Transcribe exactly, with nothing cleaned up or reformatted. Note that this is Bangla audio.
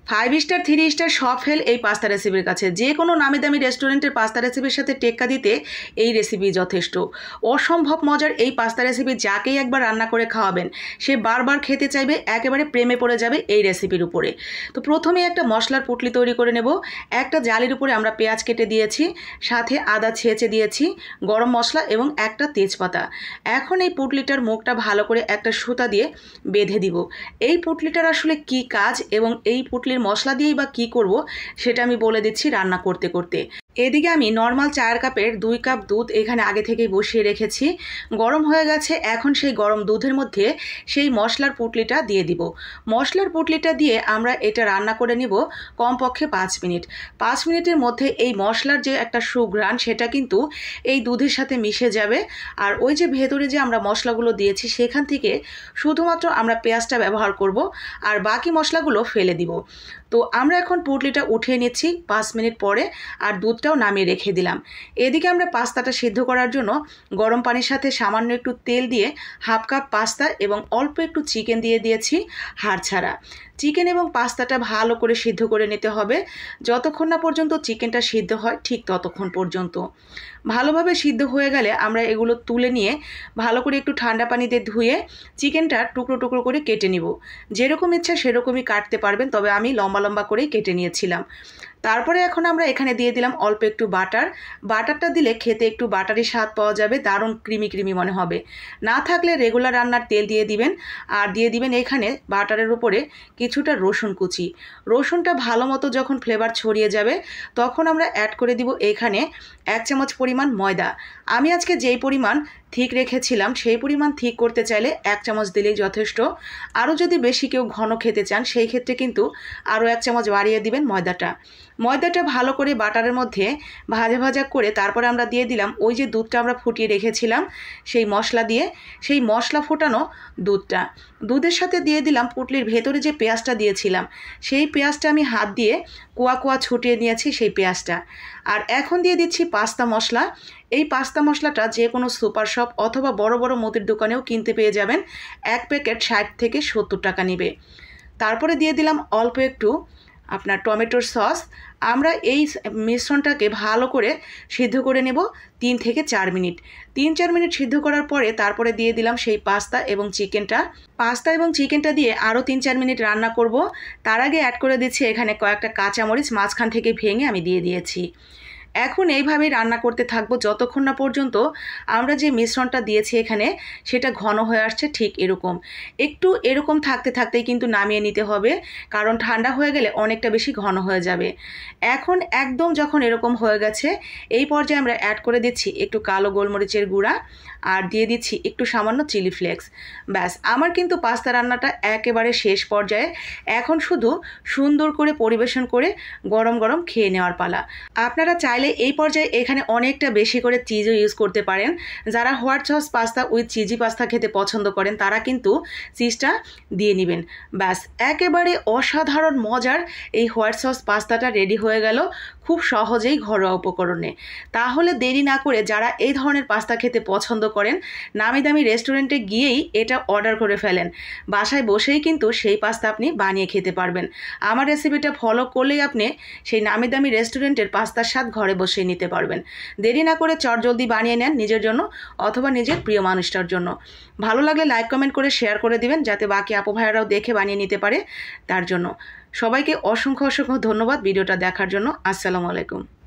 ফাইভ স্টার থ্রি স্টার সব ফেল এই পাস্তা রেসিপির কাছে। যে কোনো নামি দামি রেস্টুরেন্টের পাস্তা রেসিপির সাথে টেক্কা দিতে এই রেসিপি যথেষ্ট। অসম্ভব মজার এই পাস্তা রেসিপি যাকেই একবার রান্না করে খাওয়াবেন সে বারবার খেতে চাইবে, একেবারে প্রেমে পড়ে যাবে এই রেসিপির উপরে। তো প্রথমে একটা মশলার পুটলি তৈরি করে নেব। একটা জালির উপরে আমরা পেঁয়াজ কেটে দিয়েছি, সাথে আদা ছেঁচে দিয়েছি, গরম মশলা এবং একটা তেজপাতা। এখন এই পুটলিটার মুখটা ভালো করে একটা সুতা দিয়ে বেঁধে দিব। এই পুটলিটার আসলে কি কাজ এবং এই পুটলির মশলা দিয়েই বা কী করব সেটা আমি বলে দিচ্ছি রান্না করতে করতে। এদিকে আমি নর্মাল চায়ের কাপের দুই কাপ দুধ এখানে আগে থেকেই বসিয়ে রেখেছি, গরম হয়ে গেছে। এখন সেই গরম দুধের মধ্যে সেই মশলার পুটলিটা দিয়ে দিব। মশলার পুটলিটা দিয়ে আমরা এটা রান্না করে নিব কমপক্ষে পাঁচ মিনিট। পাঁচ মিনিটের মধ্যে এই মশলার যে একটা সুঘ্রাণ সেটা কিন্তু এই দুধের সাথে মিশে যাবে। আর ওই যে ভেতরে যে আমরা মশলাগুলো দিয়েছি সেখান থেকে শুধুমাত্র আমরা পেঁয়াজটা ব্যবহার করব আর বাকি মশলাগুলো ফেলে দিব। তো আমরা এখন পুটলিটা উঠিয়ে নিচ্ছি পাঁচ মিনিট পরে, আর দুধটাও নামিয়ে রেখে দিলাম। এদিকে আমরা পাস্তাটা সিদ্ধ করার জন্য গরম পানির সাথে সামান্য একটু তেল দিয়ে হাফ কাপ পাস্তা এবং অল্প একটু চিকেন দিয়ে দিয়েছি হাড় ছাড়া। চিকেন এবং পাস্তাটা ভালো করে সিদ্ধ করে নিতে হবে। যতক্ষণ না পর্যন্ত চিকেনটা সিদ্ধ হয় ঠিক ততক্ষণ পর্যন্ত। ভালোভাবে সিদ্ধ হয়ে গেলে আমরা এগুলো তুলে নিয়ে ভালো করে একটু ঠান্ডা পানিতে ধুয়ে চিকেনটা টুকরো টুকরো করে কেটে নিব। যেরকম ইচ্ছা সেরকমই কাটতে পারবেন, তবে আমি লম্বা লম্বা করেই কেটে নিয়েছিলাম। তারপরে এখন আমরা এখানে দিয়ে দিলাম অল্প একটু বাটার। বাটারটা দিলে খেতে একটু বাটারি স্বাদ পাওয়া যাবে, দারুণ ক্রিমি ক্রিমি মনে হবে। না থাকলে রেগুলার রান্নার তেল দিয়ে দিবেন, আর দিয়ে দিবেন এখানে বাটারের উপরে কিছুটা রসুন কুচি। রসুনটা ভালো মতো যখন ফ্লেভার ছড়িয়ে যাবে তখন আমরা অ্যাড করে দিব এখানে এক চামচ পরিমাণ ময়দা। আমি আজকে যেই পরিমাণ ঠিক রেখেছিলাম সেই পরিমাণ ঠিক করতে চাইলে এক চামচ দিলেই যথেষ্ট। আরও যদি বেশি কেউ ঘন খেতে চান সেই ক্ষেত্রে কিন্তু আরও এক চামচ বাড়িয়ে দিবেন ময়দাটা। ময়দাটা ভালো করে বাটারের মধ্যে ভাজা ভাজা করে তারপরে আমরা দিয়ে দিলাম ওই যে দুধটা আমরা ফুটিয়ে রেখেছিলাম সেই মশলা দিয়ে, সেই মশলা ফোটানো দুধটা দুধের সাথে দিয়ে দিলাম পুটলির ভেতরে যে পেঁয়াজটা দিয়েছিলাম সেই পেঁয়াজটা আমি হাত দিয়ে কোয়া কোয়া ছুটিয়ে নিয়েছি সেই পেঁয়াজটা। আর এখন দিয়ে দিচ্ছি পাস্তা মশলা। এই পাস্তা মশলাটা যে কোনো সুপার শপ অথবা বড় বড় মুদির দোকানেও কিনতে পেয়ে যাবেন। এক প্যাকেট ষাট থেকে সত্তর টাকা নেবে। তারপরে দিয়ে দিলাম অল্প একটু আপনার টমেটোর সস। আমরা এই মিশ্রণটাকে ভালো করে সিদ্ধ করে নেব তিন থেকে চার মিনিট। তিন চার মিনিট সিদ্ধ করার পরে তারপরে দিয়ে দিলাম সেই পাস্তা এবং চিকেনটা। পাস্তা এবং চিকেনটা দিয়ে আরও তিন চার মিনিট রান্না করব। তার আগে অ্যাড করে দিচ্ছি এখানে কয়েকটা কাঁচামরিচ মাঝখান থেকে ভেঙে আমি দিয়ে দিয়েছি। এখন এইভাবেই রান্না করতে থাকবো যতক্ষণ না পর্যন্ত আমরা যে মিশ্রণটা দিয়েছি এখানে সেটা ঘন হয়ে আসছে ঠিক এরকম। একটু এরকম থাকতে থাকতেই কিন্তু নামিয়ে নিতে হবে, কারণ ঠান্ডা হয়ে গেলে অনেকটা বেশি ঘন হয়ে যাবে। এখন একদম যখন এরকম হয়ে গেছে এই পর্যায়ে আমরা অ্যাড করে দিচ্ছি একটু কালো গোলমরিচের গুঁড়া আর দিয়ে দিচ্ছি একটু সামান্য চিলি ফ্লেক্স। ব্যাস, আমার কিন্তু পাস্তা রান্নাটা একেবারে শেষ পর্যায়ে। এখন শুধু সুন্দর করে পরিবেশন করে গরম গরম খেয়ে নেওয়ার পালা। আপনারা চাইলে এই পর্যায়ে এখানে অনেকটা বেশি করে চিজও ইউজ করতে পারেন। যারা white sauce pasta with cheesy pasta খেতে পছন্দ করেন তারা কিন্তু চিজটা দিয়ে নেবেন। ব্যাস, একেবারে অসাধারণ মজার এই হোয়াইট সস পাস্তাটা রেডি হয়ে গেল খুব সহজেই ঘরোয়া উপকরণে। তাহলে দেরি না করে যারা এই ধরনের পাস্তা খেতে পছন্দ করেন নামি দামি রেস্টুরেন্টে গিয়েই এটা অর্ডার করে ফেলেন। বাসায় বসেই কিন্তু সেই পাস্তা আপনি বানিয়ে খেতে পারবেন। আমার রেসিপিটা ফলো করলেই আপনি সেই নামি দামি রেস্টুরেন্টের পাস্তার স্বাদ ঘরে বসেই নিতে পারবেন। দেরি না করে চটজলদি বানিয়ে নেন নিজের জন্য অথবা নিজের প্রিয় মানুষটার জন্য। ভালো লাগলে লাইক কমেন্ট করে শেয়ার করে দিবেন যাতে বাকি আপু ভাইয়ারাও দেখে বানিয়ে নিতে পারে। তার জন্য সবাইকে অসংখ্য অসংখ্য ধন্যবাদ ভিডিওটা দেখার জন্য। আসসালামু আলাইকুম।